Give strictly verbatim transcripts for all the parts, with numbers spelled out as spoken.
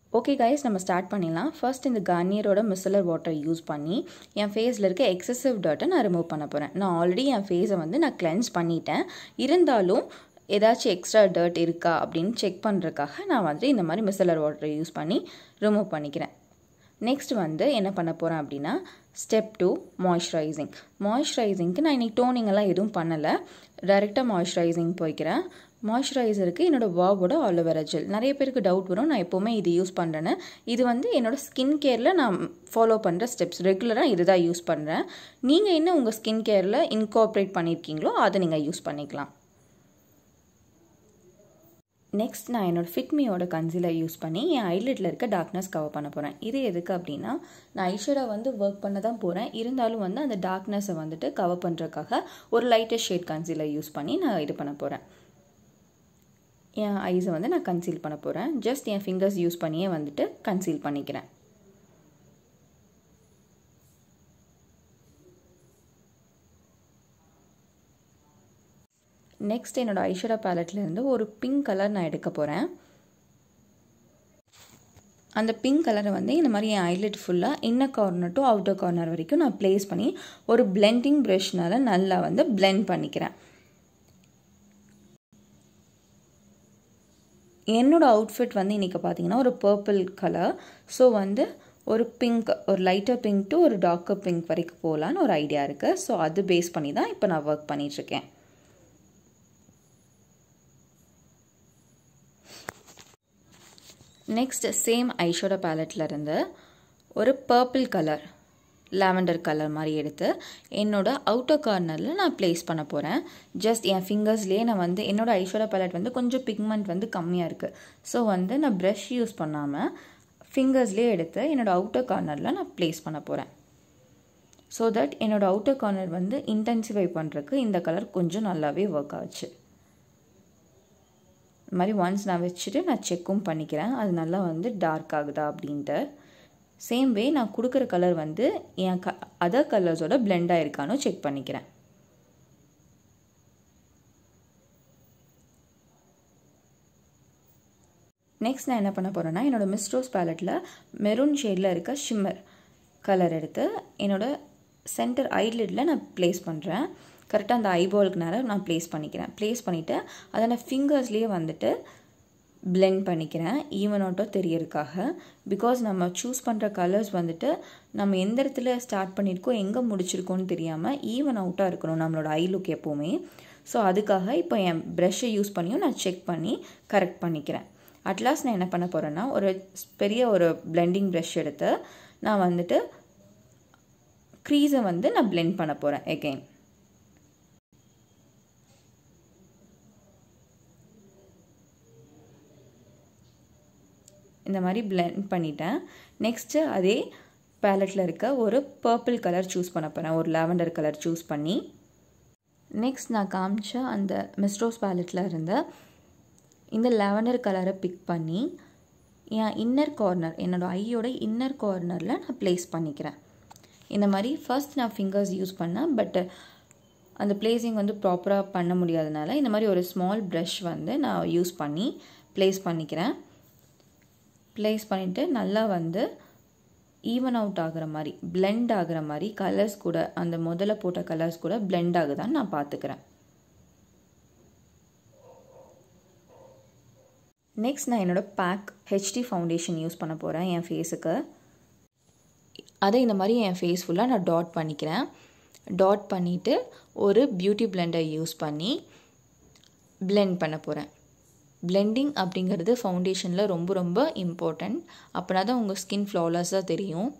Okay guys, நம்ம start பண்ணிடலாம். First இந்த கார்னியரோட மிசலர் வாட்டர் யூஸ் பண்ணி என் ஃபேஸில் இருக்க எக்ஸசிவ் டர்ட்டை நான் ரிமூவ் பண்ண போகிறேன். நான் ஆல்ரெடி என் ஃபேஸை வந்து நான் கிளென்ஸ் பண்ணிட்டேன். இருந்தாலும் ஏதாச்சும் எக்ஸ்ட்ரா டர்ட் இருக்கா அப்படின்னு செக் பண்ணுறதுக்காக நான் வந்து இந்த மாதிரி மிசலர் வாட்டரை யூஸ் பண்ணி ரிமூவ் பண்ணிக்கிறேன். நெக்ஸ்ட் வந்து என்ன பண்ண போகிறேன் அப்படின்னா ஸ்டெப் டூ மாய்ஸ்சரைசிங். மாய்ஸ்சரைசிங்க்கு நான் இன்றைக்கி டோனிங்கெல்லாம் எதுவும் பண்ணலை, டைரெக்டாக மாய்ஸ்சரைசிங் போய்க்கிறேன். மாய்ஸ்சரைசருக்கு என்னோடய வாவோட ஆலோவேரா ஜெல். நிறைய பேருக்கு டவுட் வரும், நான் எப்போவுமே இது யூஸ் பண்ணுறேன்னு. இது வந்து என்னோடய ஸ்கின் கேரில் நான் ஃபாலோ பண்ணுற ஸ்டெப்ஸ். ரெகுலராக இது தான் யூஸ் பண்ணுறேன். நீங்கள் என்ன உங்கள் ஸ்கின் கேரில் இன்கார்ப்ரேட் பண்ணியிருக்கீங்களோ அதை நீங்கள் யூஸ் பண்ணிக்கலாம். நெக்ஸ்ட் நான் என்னோடய ஃபிட்மியோட கன்சீலர் யூஸ் பண்ணி என் ஐலிட்டில் இருக்க டார்க்னஸ் கவர் பண்ண போகிறேன். இது எதுக்கு அப்படின்னா நான் ஐஷேடோ வந்து ஒர்க் பண்ண தான் போகிறேன். இருந்தாலும் வந்து அந்த டார்க்னஸை வந்துட்டு கவர் பண்ணுறதுக்காக ஒரு லைட்டர் ஷேட் கன்சீலர் யூஸ் பண்ணி நான் இது பண்ண போகிறேன். என் ஐஸை வந்து நான் கன்சீல் பண்ண போகிறேன். ஜஸ்ட் என் ஃபிங்கர்ஸ் யூஸ் பண்ணியே வந்துட்டு கன்சீல் பண்ணிக்கிறேன். நெக்ஸ்ட் என்னோடய ஐஷேடோ பேலட்லேருந்து ஒரு பிங்க் கலர் நான் எடுக்க போகிறேன். அந்த பிங்க் கலரை வந்து இந்த மாதிரி என் ஐலிட் ஃபுல்லாக inner corner to outer corner வரைக்கும் நான் ப்ளேஸ் பண்ணி ஒரு பிளெண்டிங் ப்ரஷ்னால் நல்லா வந்து பிளெண்ட் பண்ணிக்கிறேன். என்னோடய அவுட்ஃபிட் வந்து இன்றைக்கி பார்த்தீங்கன்னா ஒரு பர்பிள் கலர். ஸோ வந்து ஒரு பிங்க், ஒரு லைட்டர் பிங்க் டு ஒரு டார்க்கர் பிங்க் வரைக்கும் போகலான்னு ஒரு ஐடியா இருக்குது. ஸோ அது பேஸ் பண்ணி தான் இப்போ நான் ஒர்க் பண்ணிகிட்ருக்கேன். நெக்ஸ்ட் சேம் ஐஷேடோ பேலட்டில் இருந்து ஒரு பர்பிள் கலர், லாவெண்டர் கலர் மாதிரி எடுத்து என்னோடய அவுட்டர் கார்னரில் நான் ப்ளேஸ் பண்ண போகிறேன். ஜஸ்ட் என் ஃபிங்கர்ஸ்லேயே நான் வந்து என்னோடய ஐஷேடோ பேலட் வந்து கொஞ்சம் பிக்மெண்ட் வந்து கம்மியாக இருக்குது. ஸோ வந்து நான் ப்ரஷ் யூஸ் பண்ணாமல் ஃபிங்கர்ஸ்லேயே எடுத்து என்னோடய அவுட்டர் கார்னரில் நான் ப்ளேஸ் பண்ண போகிறேன். ஸோ தட் என்னோடய அவுட்டர் கார்னர் வந்து இன்டென்சிஃபை பண்ணுறதுக்கு இந்த கலர் கொஞ்சம் நல்லாவே ஒர்க் ஆச்சு. இது மாதிரி ஒன்ஸ் நான் வச்சுட்டு நான் செக்கும் பண்ணிக்கிறேன் அது நல்லா வந்து டார்க் ஆகுதா அப்படின்ட்டு. சேம் வே நான் கொடுக்குற கலர் வந்து என் க அதர் கலர்ஸோட பிளெண்ட் ஆகிருக்கானோ செக் பண்ணிக்கிறேன். நெக்ஸ்ட் நான் என்ன பண்ண போகிறேன்னா என்னோடய மிஸ் ரோஸ் பேலட்டில் மெரூன் ஷேடில் இருக்க ஷிம்மர் கலர் எடுத்து என்னோடய சென்டர் ஐலிட்டில் நான் ப்ளேஸ் பண்ணுறேன். கரெக்டாக அந்த ஐபாலுக்கு நேரம் நான் ப்ளேஸ் பண்ணிக்கிறேன். ப்ளேஸ் பண்ணிவிட்டு அதை நான் ஃபிங்கர்ஸ்லேயே வந்துட்டு பிளெண்ட் பண்ணிக்கிறேன் ஈவன் அவுட்டோ தெரியறதுக்காக. பிகாஸ் நம்ம சூஸ் பண்ணுற கலர்ஸ் வந்துட்டு நம்ம எந்த இடத்துல ஸ்டார்ட் பண்ணியிருக்கோம் எங்கே முடிச்சிருக்கோன்னு தெரியாமல் ஈவன் அவுட்டாக இருக்கணும் நம்மளோட ஐ லுக் எப்போவுமே. ஸோ அதுக்காக இப்போ என் ப்ரஷ்ஷை யூஸ் பண்ணியும் நான் செக் பண்ணி கரெக்ட் பண்ணிக்கிறேன். அட்லாஸ்ட் நான் என்ன பண்ண போகிறேன்னா ஒரு பெரிய ஒரு பிளெண்டிங் ப்ரஷ் எடுத்து நான் வந்துட்டு க்ரீஸை வந்து நான் பிளெண்ட் பண்ண போகிறேன் எகெயின். இந்த மாதிரி பிளெண்ட் பண்ணிட்டேன். நெக்ஸ்ட்டு அதே பேலட்டில் இருக்க ஒரு பர்பிள் கலர் சூஸ் பண்ண போகிறேன், ஒரு லாவெண்டர் கலர் சூஸ் பண்ணி. நெக்ஸ்ட் நான் காமிச்ச அந்த மிஸ் ரோஸ் பேலட்டில் இருந்த இந்த லாவெண்டர் கலரை பிக் பண்ணி என் இன்னர் கார்னர், என்னோடய ஐயோட இன்னர் கார்னரில் நான் ப்ளேஸ் பண்ணிக்கிறேன். இந்த மாதிரி ஃபர்ஸ்ட் நான் ஃபிங்கர்ஸ் யூஸ் பண்ணேன், பட் அந்த பிளேஸிங் வந்து ப்ராப்பராக பண்ண முடியாதனால இந்த மாதிரி ஒரு ஸ்மால் ப்ரஷ் வந்து நான் யூஸ் பண்ணி ப்ளேஸ் பண்ணிக்கிறேன். ப்ளேஸ் பண்ணிவிட்டு நல்லா வந்து ஈவன் அவுட் ஆகிற மாதிரி பிளெண்ட் ஆகிற மாதிரி கலர்ஸ் கூட அந்த முதல்ல போட்ட கலர்ஸ் கூட பிளெண்ட் ஆகுதான்னு நான் பார்த்துக்கிறேன். நெக்ஸ்ட் நான் என்னோடய பேக் ஹெச்டி ஃபவுண்டேஷன் யூஸ் பண்ண போகிறேன் என் ஃபேஸுக்கு. அதை இந்த மாதிரி என் ஃபேஸ் ஃபுல்லாக நான் டாட் பண்ணிக்கிறேன். டாட் பண்ணிவிட்டு ஒரு பியூட்டி பிளெண்டர் யூஸ் பண்ணி பிளெண்ட் பண்ண போகிறேன். பிளெண்டிங் அப்படிங்கிறது ஃபவுண்டேஷனில் ரொம்ப ரொம்ப இம்பார்ட்டண்ட். அப்படின்னா தான் உங்கள் ஸ்கின் ஃப்ளாலெஸ்ஸாக தெரியும்.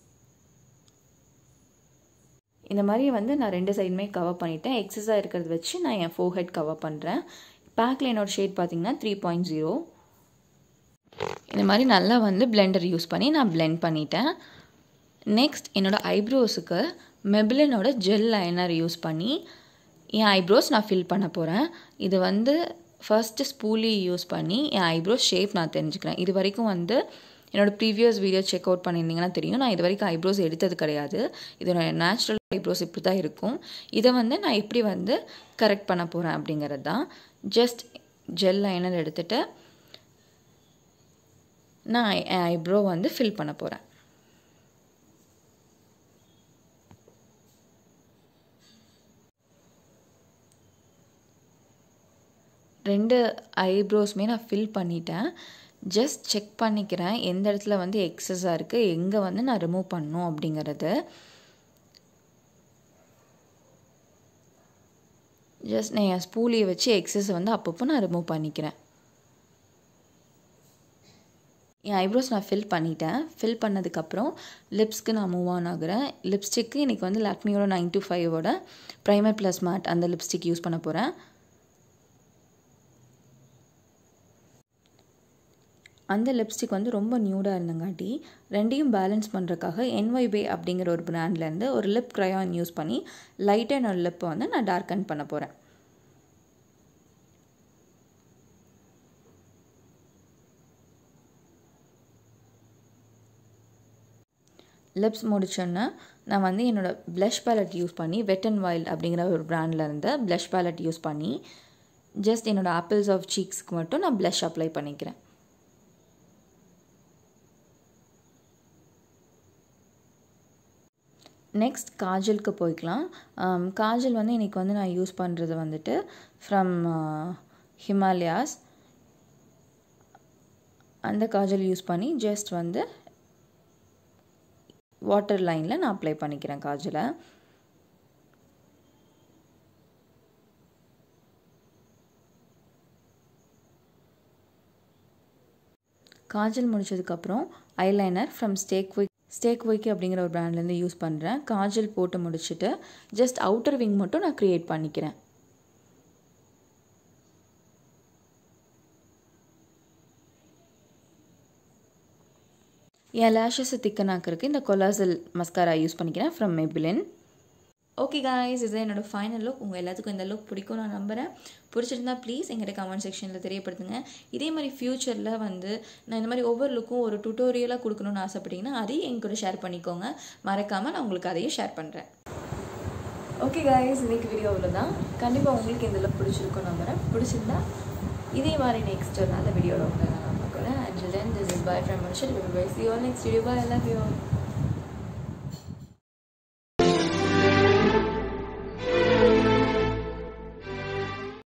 இந்த மாதிரி வந்து நான் ரெண்டு சைடுமே கவர் பண்ணிவிட்டேன். எக்ஸஸாக இருக்கிறத வச்சு நான் என் ஃபோர் ஹெட் கவர் பண்ணுறேன். பேக்கில் என்னோடய ஷேட் பார்த்தீங்கன்னா த்ரீ பாயிண்ட் ஜீரோ. இந்த மாதிரி நல்லா வந்து பிளெண்டர் யூஸ் பண்ணி நான் பிளெண்ட் பண்ணிட்டேன். நெக்ஸ்ட் என்னோடய ஐப்ரோஸுக்கு மெபிலினோட ஜெல் லைனர் யூஸ் பண்ணி என் ஐப்ரோஸ் நான் ஃபில் பண்ண போகிறேன். இது வந்து ஃபர்ஸ்ட்டு ஸ்பூலி யூஸ் பண்ணி என் ஐப்ரோஸ் ஷேப் நான் தெரிஞ்சுக்கிறேன். இது வரைக்கும் வந்து என்னோடய ப்ரீவியஸ் வீடியோ செக் அவுட் பண்ணியிருந்தீங்கன்னா தெரியும், நான் இது வரைக்கும் ஐப்ரோஸ் எடுத்தது கிடையாது. இதோட நேச்சுரல் ஐப்ரோஸ் இப்படி தான் இருக்கும். இதை வந்து நான் எப்படி வந்து கரெக்ட் பண்ண போகிறேன் அப்படிங்கிறது தான். ஜஸ்ட் ஜெல் லைனர் எடுத்துகிட்டு நான் என் ஐப்ரோ வந்து ஃபில் பண்ண போகிறேன். ரெண்டு ஐப்ரோஸுமே நான் ஃபில் பண்ணிட்டேன். ஜஸ்ட் செக் பண்ணிக்கிறேன் எந்த இடத்துல வந்து எக்ஸஸாக இருக்குது, எங்கே வந்து நான் ரிமூவ் பண்ணணும் அப்படிங்கிறது. ஜஸ்ட் நான் என் ஸ்பூலியை வச்சு எக்ஸஸ் வந்து அப்பப்போ நான் ரிமூவ் பண்ணிக்கிறேன். என் ஐப்ரோஸ் நான் ஃபில் பண்ணிட்டேன். ஃபில் பண்ணதுக்கப்புறம் லிப்ஸ்க்கு நான் மூவ் ஆன் ஆகுறேன். லிப்ஸ்டிக்கு இன்றைக்கி வந்து லாக்மியோட நைன் டூ ஃபைவோட ப்ரைமர் ப்ளஸ் மேட் அந்த லிப்ஸ்டிக் யூஸ் பண்ண போகிறேன். அந்த லிப்ஸ்டிக் வந்து ரொம்ப நியூடாக இருந்தங்காட்டி ரெண்டையும் பேலன்ஸ் பண்ணுறதுக்காக என்ஒய்பே அப்படிங்கிற ஒரு பிராண்ட்லேருந்து ஒரு லிப் க்ரையான் யூஸ் பண்ணி லைட்டாக என்னோடய லிப்பை வந்து நான் டார்க்கன் பண்ண போகிறேன். லிப்ஸ் முடிச்சோன்னா நான் வந்து என்னோடய ப்ளஷ் பேலட் யூஸ் பண்ணி வெட் அண்ட் வைல்ட் அப்படிங்கிற ஒரு பிராண்ட்லேருந்து ப்ளஷ் பேலட் யூஸ் பண்ணி ஜஸ்ட் என்னோடய ஆப்பிள்ஸ் ஆஃப் சீக்ஸ்க்கு மட்டும் நான் ப்ளஷ் அப்ளை பண்ணிக்கிறேன். நெக்ஸ்ட் காஜலுக்கு போய்க்கலாம். காஜல் வந்து இன்றைக்கி வந்து நான் யூஸ் பண்ணுறது வந்துட்டு ஃப்ரம் ஹிமாலயாஸ். அந்த காஜல் யூஸ் பண்ணி ஜஸ்ட் வந்து வாட்டர் லைனில் நான் அப்ளை பண்ணிக்கிறேன் காஜலை. காஜல் முடிச்சதுக்கப்புறம் ஐலைனர் ஃப்ரம் ஸ்டேக் விக் ஸ்டேக் விக் அப்படிங்கிற ஒரு பிராண்ட்லேருந்து யூஸ் பண்ணுறேன். காஜல் போட்டு முடிச்சுட்டு ஜஸ்ட் அவுட்டர் விங் மட்டும் நான் க்ரியேட் பண்ணிக்கிறேன். என் லேஷஸை திக்கனாக்கிறதுக்கு இந்த கொலாசல் மஸ்காரா யூஸ் பண்ணிக்கிறேன் ஃப்ரம் மேபிலின். ஓகே காய்ஸ், இதுதான் என்னோடய ஃபைனல் லுக். உங்கள் எல்லாத்துக்கும் இந்த லுக் பிடிக்கும் நான் நம்புகிறேன். பிடிச்சிருந்தா ப்ளீஸ் எங்கிட்ட கமெண்ட் செக்ஷனில் தெரியப்படுத்துங்க. இதே மாதிரி ஃப்யூச்சரில் வந்து நான் இந்த மாதிரி ஒவ்வொரு லுக்கும் ஒரு டுட்டோரியலாக கொடுக்கணுன்னு ஆசைப்பட்டீங்கன்னா அதையும் எங்க கூட ஷேர் பண்ணிக்கோங்க. மறக்காமல் நான் உங்களுக்கு அதையும் ஷேர் பண்ணுறேன். ஓகே காய்ஸ், இன்றைக்கி வீடியோவில் தான் கண்டிப்பாக உங்களுக்கு இந்த லுக் பிடிச்சிருக்கும் நம்புகிறேன். பிடிச்சிருந்தா இதே மாதிரி நெக்ஸ்ட் ஒரு நல்ல வீடியோவில் உங்களை நான் பார்க்குறேன். Until then, this is bye from Monisha. See you all next video. Bye. I love you all.